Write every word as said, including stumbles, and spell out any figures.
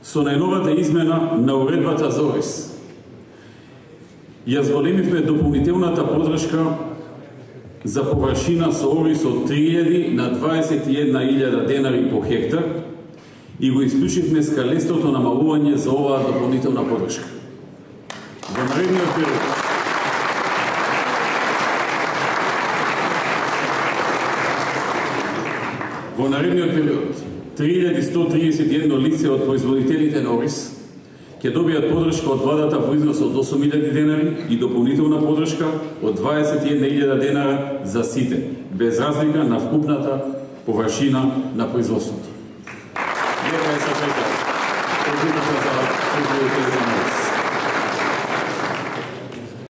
Со најновата измена на уредбата за ОРИС ја зголемивме дополнителната подршка за површина со ОРИС од три илјади на дваесет и една илјада денари по хектар и го исклучивме скалестото намалување за оваа дополнителна подршка. Во наредниот период Во наредниот период три илјади сто триесет и едно лице од производителите на ОРИС ќе добијат подршка од владата во износ од осум илјади денари и дополнителна подршка од дваесет и една илјада денара за сите, без разлика на вкупната површина на производството.